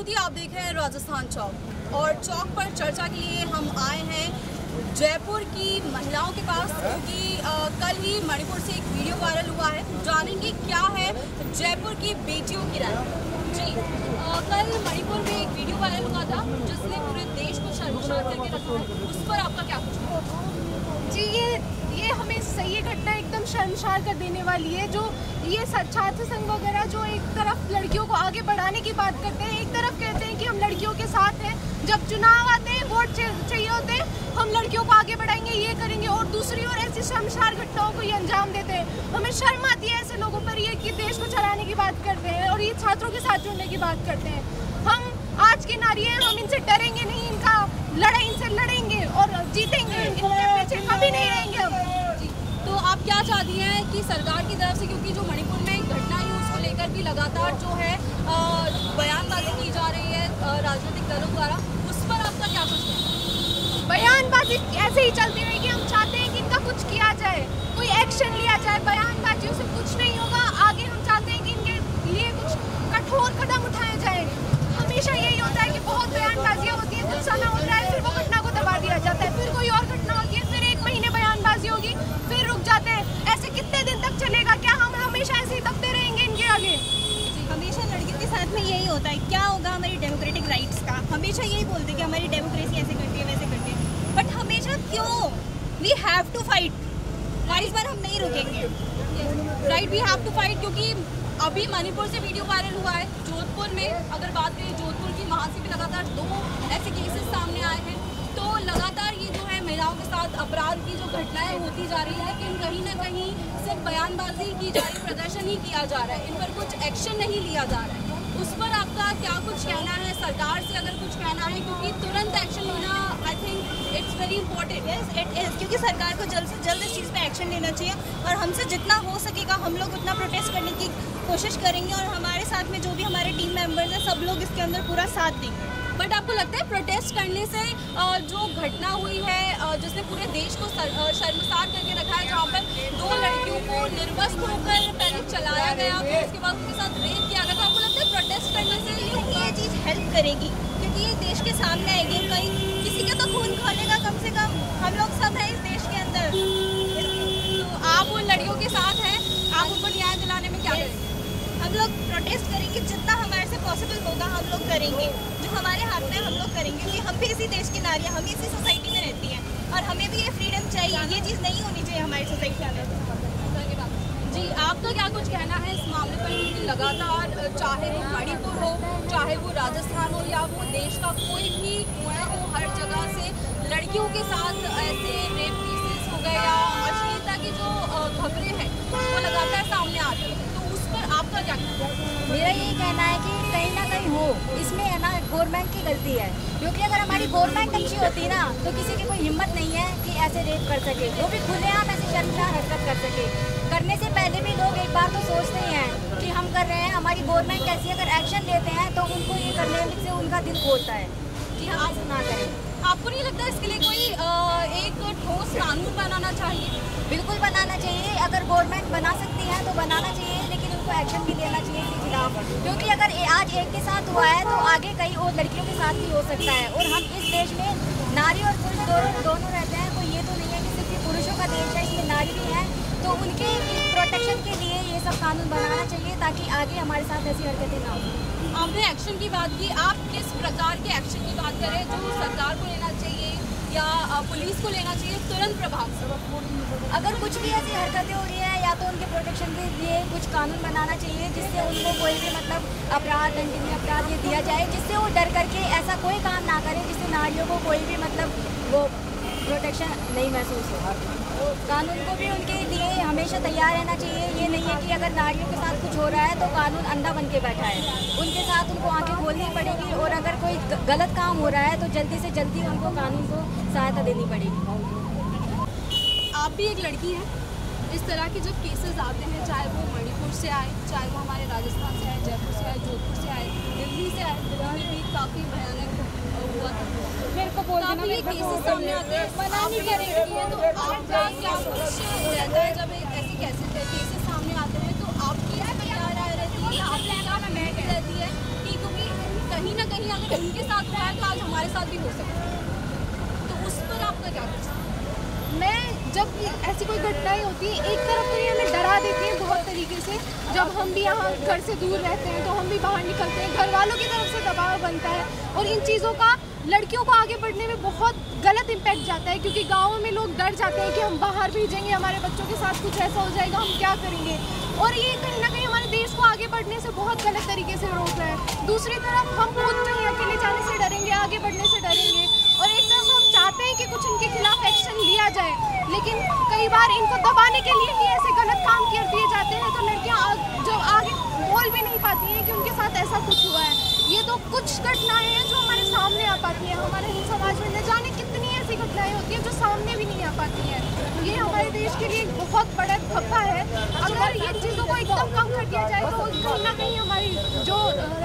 मौजूद ही आप देख रहे हैं राजस्थान चौक, और चौक पर चर्चा के लिए हम आए हैं जयपुर की महिलाओं के पास, क्योंकि कल ही मणिपुर से एक वीडियो वायरल हुआ है। जानेंगे क्या है जयपुर की बेटियों की राय। जी, कल मणिपुर में एक वीडियो वायरल हुआ था जिसने पूरे देश को शर्मसार करके रखा है, उस पर आपका क्या कुछ? जी, ये हमें सही घटना एकदम शर्मसार कर देने वाली है। जो ये छात्र संघ वगैरह जो एक तरफ लड़कियों को आगे बढ़ाने की बात करते हैं, एक तरफ कहते हैं कि हम लड़कियों के साथ हैं, जब चुनाव आते हैं, वोट चाहिए होते हैं, हम लड़कियों को आगे बढ़ाएंगे, ये करेंगे, और दूसरी ओर ऐसी शर्मसार घटनाओं को ये अंजाम देते हैं। हमें शर्म आती है ऐसे लोगों पर, ये कि देश को चलाने की बात करते हैं और ये छात्रों के साथ जुड़ने की बात करते हैं। हम आज की नारी हैं, हम इनसे डरेंगे नहीं, इनका लड़ाई इनसे लड़ेंगे और जीतेंगे, इनके पीछे कभी नहीं रहेंगे हम। तो आप क्या चाहती हैं कि सरकार की तरफ से, क्योंकि जो मणिपुर में घटना है उसको लेकर भी लगातार जो है बयानबाजी की जा रही है राजनीतिक दलों द्वारा, उस पर आपका क्या कुछ है? बयानबाजी ऐसे ही चलती रहेगी। हम चाहते हैं कि इनका कुछ किया जाए, कोई एक्शन लिया जाए। बयानबाजियों से कुछ नहीं होगा आगे। हम चाहते हैं कि इनके लिए कुछ कठोर कदम उठाए जाए। हमेशा यही होता है कि बहुत बयानबाजियाँ होती हैं, कुछ समय होता है, फिर वो घटना को दबा दिया जाता है, फिर कोई और घटना होती है, फिर 1 महीने बयानबाजी होगी, फिर रुक जाते हैं। ऐसे कितने दिन तक चलेगा? क्या हम हमेशा ऐसे ही दबते रहेंगे इनके आगे? हमेशा लड़कियों के साथ में यही होता है। क्या होगा हमारी डेमोक्रेटिक राइट्स का? हमेशा यही बोलते हैं कि हमारी डेमोक्रेसी ऐसे करती है, वैसे करती है, बट हमेशा क्यों? We have to fight. इस बार हम नहीं रुकेंगे। Right, we have to fight, क्योंकि अभी मणिपुर से वीडियो वायरल हुआ है। जोधपुर में अगर बात करें, जोधपुर की, वहाँ से भी लगातार 2 ऐसे केसेस सामने आए हैं। तो लगातार ये जो है महिलाओं के साथ अपराध की जो घटनाएं होती जा रही है, लेकिन कहीं ना कहीं सिर्फ बयानबाजी की जा रही, प्रदर्शन ही किया जा रहा है, इन पर कुछ एक्शन नहीं लिया जा रहा है। उस पर आपका क्या कुछ कहना है? सरकार से अगर कुछ कहना है, क्योंकि तुरंत एक्शन लेना, I think it's very important. Yes, it is, क्योंकि सरकार को जल्द से जल्द इस चीज़ पे एक्शन लेना चाहिए, और हमसे जितना हो सकेगा हम लोग उतना प्रोटेस्ट करने की कोशिश करेंगे, और हमारे साथ में जो भी हमारे टीम मेंबर्स हैं सब लोग इसके अंदर पूरा साथ देंगे। बट आपको लगता है प्रोटेस्ट करने से जो घटना हुई है जिसने पूरे देश को शर्मसार करके रखा है, जहाँ पर 2 लड़कियों को निर्वस्त्र होकर पहले चलाया गया, फिर उसके बाद उनके साथ रेप किया गया, तो आपको लगता है प्रोटेस्ट करने से ये चीज़ हेल्प करेगी? क्योंकि ये देश के सामने आएगी, कहीं किसी का तो खून खोलेगा, कम से कम हम लोग सब हैं इस देश के अंदर। तो आप उन लड़कियों के साथ हैं, आप उनको न्याय दिलाने में क्या करेंगे? हम लोग प्रोटेस्ट करेंगे, जितना हमारे से पॉसिबल होगा हम लोग करेंगे, जो हमारे हाथ में हम लोग करेंगे, क्योंकि हम भी इसी देश की नारियाँ, हम इसी सोसाइटी में रहती हैं, और हमें भी ये फ्रीडम चाहिए। ये चीज़ नहीं होनी चाहिए हमारी सोसाइटी के अंदर। जी, आपका क्या कुछ कहना है इस मामले पर? क्योंकि लगातार चाहे वो मणिपुर हो, चाहे वो राजस्थान हो, या वो देश का कोई भी कोना हो, हर जगह से लड़कियों के साथ ऐसे रेप केसेस हो गए या अश्लीलता की जो खबरें हैं वो लगातार सामने आ रही है, तो उस पर आपका क्या कहना है? मेरा यही कहना है कि कहीं ना कहीं हो, इसमें है ना गवर्नमेंट की गलती है, क्योंकि अगर हमारी गवर्नमेंट अच्छी होती ना तो किसी की कोई हिम्मत नहीं है कि ऐसे रेप कर सके, वो भी खुलेआम ऐसी शर्मसार हरकत कर सके। करने से पहले भी लोग एक बार तो सोचते ही हैं कि हम कर रहे हैं, हमारी गवर्नमेंट कैसी, अगर एक्शन लेते हैं तो उनको ये करने से उनका दिल खोलता है कि हम ऐसा ना करें। आपको नहीं लगता इसके लिए कोई एक ठोस कानून बनाना चाहिए? बिल्कुल बनाना चाहिए, अगर गवर्नमेंट बना सकती है तो बनाना चाहिए, लेकिन उनको एक्शन भी लेना चाहिए इसके खिलाफ, क्योंकि अगर आज एक के साथ हुआ है तो आगे कई और लड़कियों के साथ भी हो सकता है। और हम इस देश में नारी और पुरुष दोनों रहते हैं, कोई ये तो नहीं है कि सिर्फ पुरुषों का देश है, इसमें नारी भी है, तो उनके प्रोटेक्शन के लिए ये सब कानून बनाना चाहिए ताकि आगे हमारे साथ ऐसी हरकतें ना हो। आपने एक्शन की बात की, आप किस प्रकार के एक्शन की बात करें जो सरकार को लेना चाहिए या पुलिस को लेना चाहिए तुरंत प्रभाव से? अगर कुछ भी ऐसी हरकतें हो रही है, या तो उनके प्रोटेक्शन के लिए कुछ कानून बनाना चाहिए जिससे उनको कोई भी मतलब अपराध, दंडनीय अपराध ये दिया जाए, जिससे वो डर करके ऐसा कोई काम ना करें जिससे नारियों को कोई भी मतलब वो प्रोटेक्शन नहीं महसूस हो। कानून को भी उनके लिए हमेशा तैयार रहना चाहिए। ये नहीं है कि अगर नारियों के साथ कुछ हो रहा है तो कानून अंधा बन के बैठा है, उनके साथ उनको आंखें खोलनी पड़ेगी, और अगर कोई गलत काम हो रहा है तो जल्दी से जल्दी उनको कानून को सहायता देनी पड़ेगी। आप भी एक लड़की हैं, इस तरह के जब केसेस आते हैं, चाहे वो मणिपुर से आए, चाहे वो हमारे राजस्थान से आए, जयपुर से आए, जोधपुर से आए, दिल्ली से आए, दिल्ली भी काफ़ी भयानक हुआ था, मेरे को बोल देना, ये केसेस सामने आते हैं, मना नहीं करेंगे, तो आपका क्या कुछ रहता है जब ऐसे केसेस सामने आते हैं, तो आपकी क्या राय रहती है, आपकी क्या कमेंट रहती है कि क्योंकि कहीं ना कहीं साथ भी हो सकता है, तो उस पर आपका क्या कुछ? मैं जब ऐसी कोई घटनाएं होती है, एक तरफ तो ये हमें डरा देती है बहुत तरीके से। जब हम भी यहाँ घर से दूर रहते हैं तो हम भी बाहर निकलते हैं, घर वालों की तरफ से दबाव बनता है और इन चीज़ों का लड़कियों को आगे बढ़ने में बहुत गलत इम्पैक्ट जाता है, क्योंकि गाँव में लोग डर जाते हैं कि हम बाहर भेजेंगे, हमारे बच्चों के साथ कुछ ऐसा हो जाएगा, हम क्या करेंगे। और ये कहीं ना कहीं हमारे देश को आगे बढ़ने से बहुत गलत तरीके से रोक रहा है। दूसरी तरफ हम खुद कहीं अकेले जाने से डरेंगे, आगे बढ़ने से डरेंगे, और एक तरफ हम चाहते हैं कि कुछ इनके खिलाफ एक्शन लिया जाए, लेकिन कई बार इनको दबाने के लिए ही ऐसे गलत काम कर दिए जाते हैं, तो लड़कियां जब आगे बोल भी नहीं पाती हैं कि उनके साथ ऐसा कुछ हुआ है। ये तो कुछ घटनाएं हैं जो हमारे सामने आ पाती हैं, हमारे समाज में न जाने कितनी ऐसी घटनाएं होती हैं जो सामने भी नहीं आ पाती हैं। ये हमारे देश के लिए एक बहुत बड़ा धब्बा है। अगर ये चीज़ों को एकदम कम कर दिया जाए तो कहीं ना कहीं हमारी जो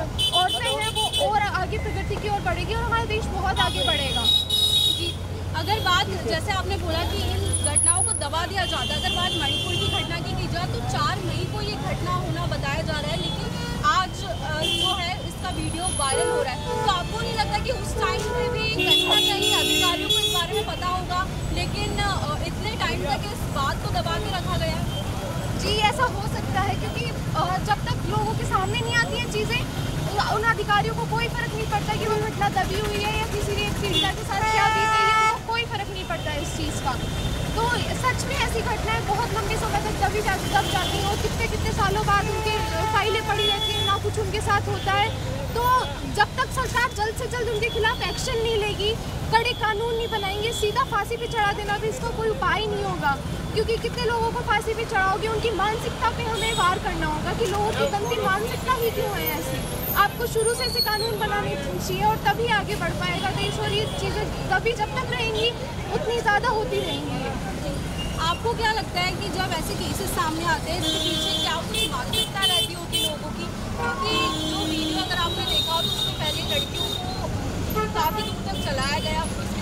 औरतें हैं वो और आगे प्रगति की ओर बढ़ेगी और हमारा देश बहुत आगे बढ़ेगा। जी, अगर बात जैसे आपने बोला कि इन घटनाओं को दबा दिया जाता है, अगर बात मणिपुर की घटना की जाए तो 4 मई को ये घटना होना बताया जा रहा है, लेकिन आज जो है इसका वीडियो वायरल हो रहा है। तो आपको नहीं लगता कि उस टाइम पे भी कहीं ना कहीं अधिकारियों को इस बारे में पता होगा, लेकिन इतने टाइम तक इस बात को दबा के रखा गया? जी, ऐसा हो सकता है, क्योंकि जब तक लोगों के सामने नहीं आती हैं चीज़ें, उन अधिकारियों को कोई फर्क नहीं पड़ता कि वो घटना दबी हुई है या किसी एक पीड़िता के साथ क्या बीती है, उनको कोई फर्क नहीं पड़ता है इस चीज़ का। तो सच में ऐसी घटनाएं बहुत लंबे समय तक दब जाती हैं और कितने सालों बाद उनके फाइलें पड़ी रहती हैं, ना कुछ उनके साथ होता है। तो जब तक सरकार जल्द से जल्द उनके खिलाफ एक्शन नहीं लेगी, कड़े कानून नहीं बनाएंगे, सीधा फांसी पे चढ़ा देना भी इसका कोई उपाय नहीं होगा, क्योंकि कितने लोगों को फांसी पे चढ़ाओगे, उनकी मानसिकता पे हमें वार करना होगा कि लोगों की गंदी मानसिकता ही क्यों है ऐसी। आपको शुरू से ऐसे कानून बनाने चाहिए और तभी आगे बढ़ पाएगा देश, और ये चीज़ें तभी जब तक रहेंगी उतनी ज़्यादा होती रहेंगी। आपको क्या लगता है कि जब ऐसे केसेस सामने आते हैं इसके पीछे क्या कुछ मानसिकता रहती होगी लोगों की? क्योंकि जो वीडियो अगर आपने देखा हो तो उससे पहले लड़कियों को काफ़ी दूर तक चलाया गया,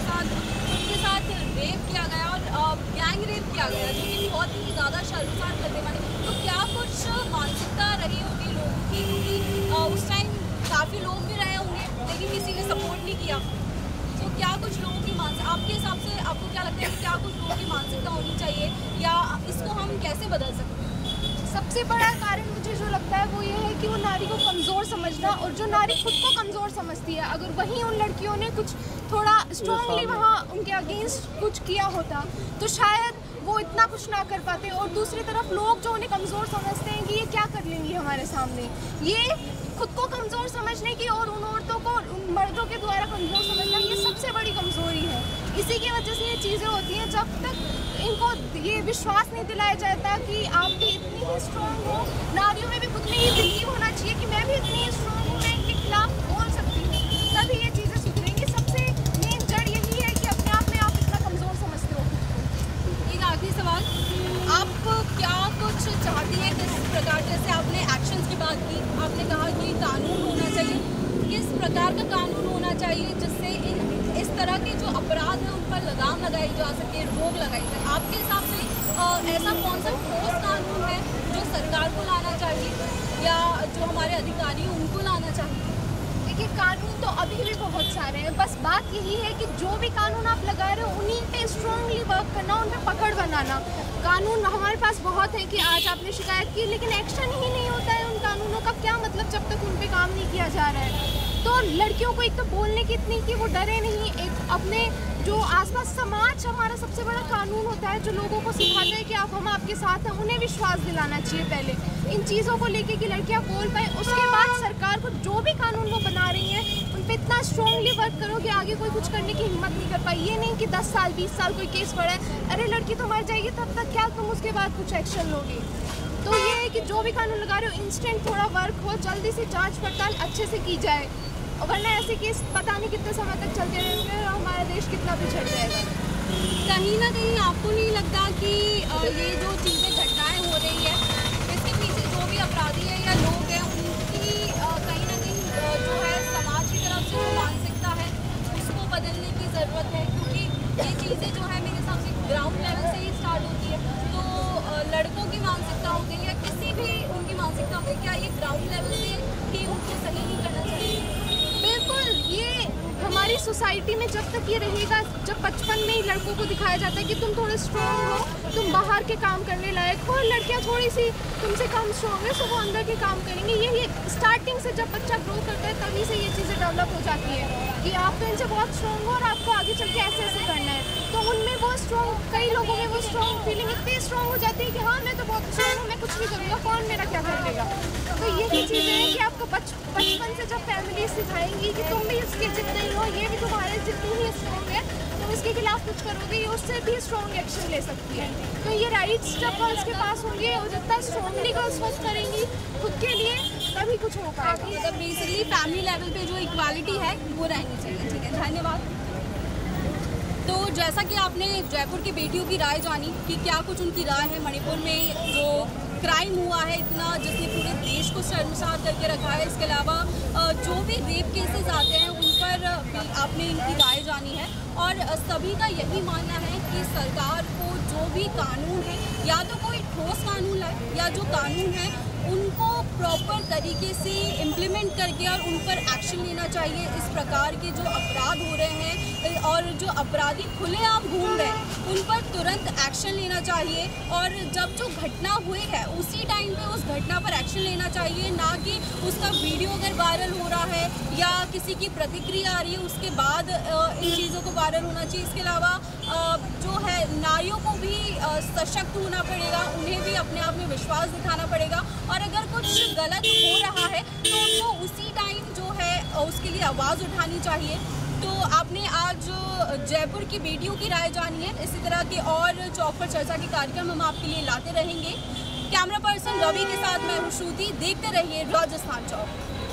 उनके साथ रेप किया गया और गैंग रेप किया गया, जो कि बहुत ही ज़्यादा शर्मसार करने वाले। तो क्या कुछ मानसिकता रही होगी लोगों की? क्योंकि उस टाइम काफ़ी लोग भी रहे होंगे लेकिन किसी ने सपोर्ट नहीं किया, तो क्या कुछ लोगों की आपके हिसाब से आपको क्या लगता है कि क्या कुछ लोगों की मानसिकता होनी चाहिए या इसको हम कैसे बदल सकते हैं? सबसे बड़ा कारण मुझे जो लगता है वो ये है कि वो नारी को कमज़ोर समझना, और जो नारी खुद को कमज़ोर समझती है, अगर वहीं उन लड़कियों ने कुछ थोड़ा स्ट्रांगली वहाँ उनके अगेंस्ट कुछ किया होता तो शायद वो इतना कुछ ना कर पाते। और दूसरी तरफ लोग जो उन्हें कमज़ोर समझते हैं कि ये क्या कर लेंगी हमारे सामने, ये खुद को कमज़ोर समझने की और उन औरतों को उन मर्दों के द्वारा कमज़ोर समझना, ये सबसे बड़ी कमज़ोरी है। इसी की वजह से ये चीज़ें होती हैं। जब तक इनको ये विश्वास नहीं दिलाया जाता कि आप भी इतनी ही स्ट्रॉन्ग हो, नारियों में भी उतनी ही बिलीव होना चाहिए कि मैं भी इतनी ही स्ट्रॉन्ग हूँ, मैं इनके खिलाफ बोल सकती हूँ, तभी ये चीज़ें सुधरेंगी। सबसे मेन जड़ यही है कि अपने आप में आप इतना कमज़ोर समझते हो। एक आखिरी सवाल, आप क्या कुछ चाहती हैं किस प्रकार, जैसे आपने एक्शंस की बात की, आपने कहा कि कानून होना चाहिए, किस प्रकार का कानून होना चाहिए जिससे इस तरह के जो अपराध हैं उन पर लगाम लगाई जा सके, रोक लगाई जाए? आपके हिसाब से ऐसा कौन सा ठोस कानून है जो सरकार को लाना चाहिए या जो हमारे अधिकारी हैं उनको लाना चाहिए? देखिए, कानून तो अभी भी बहुत सारे हैं, बस बात यही है कि जो भी कानून आप लगा रहे हो उन्हीं पे स्ट्रांगली वर्क करना, उन पे पकड़ बनाना। कानून हमारे पास बहुत है कि आज आपने शिकायत की लेकिन एक्शन ही नहीं होता है उन कानूनों का, क्या मतलब जब तक उन पे काम नहीं किया जा रहा है। तो लड़कियों को एक तो बोलने की इतनी कि वो डरे नहीं, एक अपने जो आसपास समाज हमारा सबसे बड़ा कानून होता है जो लोगों को सिखाता है कि हम आपके साथ हैं, उन्हें विश्वास दिलाना चाहिए पहले इन चीज़ों को लेके कि लड़कियां बोल पाए। उसके बाद सरकार को जो भी कानून वो बना रही हैं उन पे इतना स्ट्रांगली वर्क करो कि आगे कोई कुछ करने की हिम्मत नहीं कर पाई। ये नहीं कि 10 साल 20 साल कोई केस पड़ा है, अरे लड़की तो मर जाएगी तब तक क्या तुम उसके बाद कुछ एक्शन लोगे। तो ये है कि जो भी कानून लगा रहे हो इंस्टेंट थोड़ा वर्क हो, जल्दी से जाँच पड़ताल अच्छे से की जाए, वरना ऐसे केस पता नहीं कितने समय तक चलते रहेंगे और हमारा देश कितना पिछड़ जाएगा। कहीं ना कहीं आपको नहीं लगता कि ये जो चीज़ें घटनाएं हो रही है इसके पीछे जो भी अपराधी है या लोग हैं उनकी कहीं ना कहीं जो है समाज की तरफ से जो मानसिकता है उसको बदलने की ज़रूरत है? क्योंकि ये चीज़ें जो है मेरे हिसाब से ग्राउंड लेवल से ही स्टार्ट होती है। तो लड़कों की मानसिकता हो गई या किसी भी उनकी मानसिकता हो गई, क्या ये ग्राउंड लेवल से ही उनको सही नहीं करना चाहिए? बिल्कुल, ये हमारी हमारी सोसाइटी में जब तक ये रहेगा, जब बचपन में ही लड़कों को दिखाया जाता है कि तुम थोड़े स्ट्रॉन्ग हो, तुम बाहर के काम करने लायक हो, और लड़कियाँ थोड़ी सी तुमसे कम स्ट्रॉन्ग है सो वो अंदर के काम करेंगे। ये स्टार्टिंग से जब बच्चा ग्रो करता है तभी से ये चीज़ें डेवलप हो जाती है कि आप तो इनसे बहुत स्ट्रॉन्ग हो और आपको आगे चल के ऐसे ऐसे करना है। तो उनमें वो स्ट्रॉन्ग, कई लोगों में वो स्ट्रॉन्ग फीलिंग इतनी स्ट्रॉन्ग हो जाती है कि हाँ मैं तो बहुत स्ट्रॉन्ग हूँ, मैं कुछ भी करूँगा, कौन मेरा क्या कर लेगा। तो यही चीज़ें हैं कि आपको बचपन से जब फैमिली सिखाएंगी कि तुम भी इसके जितने ही हो, ये भी तुम्हारे जितनी ही स्ट्रॉन्ग है, तुम इसके खिलाफ कुछ करोगे ये उससे भी स्ट्रॉन्ग एक्शन ले सकती है। तो ये राइट्स जब गर्ल्स के पास होंगे और जितना स्ट्रॉन्गली गर्ल्स वर्क करेंगी खुद के लिए तभी कुछ हो पाएगा। मतलब बेसिकली फैमिली लेवल पे जो इक्वालिटी है वो रहनी चाहिए। ठीक है, धन्यवाद। तो जैसा कि आपने जयपुर की बेटियों की राय जानी कि क्या कुछ उनकी राय है मणिपुर में जो क्राइम हुआ है इतना, जिसने पूरे देश को शर्मसार करके रखा है। इसके अलावा जो भी रेप केसेस आते हैं उन पर भी आपने इनकी राय जानी है, और सभी का यही मानना है कि सरकार को जो भी कानून है या तो कोई ठोस कानून लाए या जो कानून है उनको प्रॉपर तरीके से इम्प्लीमेंट करके और उन पर एक्शन लेना चाहिए। इस प्रकार के जो अपराध हो रहे हैं और जो अपराधी खुलेआम घूम रहे हैं उन पर तुरंत एक्शन लेना चाहिए, और जब जो घटना हुई है उसी टाइम पे उस घटना पर एक्शन लेना चाहिए, ना कि उसका वीडियो अगर वायरल हो रहा है या किसी की प्रतिक्रिया आ रही है उसके बाद इन चीज़ों को वायरल होना चाहिए। इसके अलावा जो है नारियों को भी सशक्त होना पड़ेगा, उन्हें भी अपने आप में विश्वास दिखाना पड़ेगा, और अगर कुछ गलत हो रहा है तो उनको उसी टाइम जो है उसके लिए आवाज़ उठानी चाहिए। तो आपने आज जयपुर की बेटियों की राय जानी है। इसी तरह के और चौक पर चर्चा के कार्यक्रम हम आपके लिए लाते रहेंगे। कैमरा पर्सन रवि के साथ मैं हूं श्रुति। देखते रहिए राजस्थान चौक।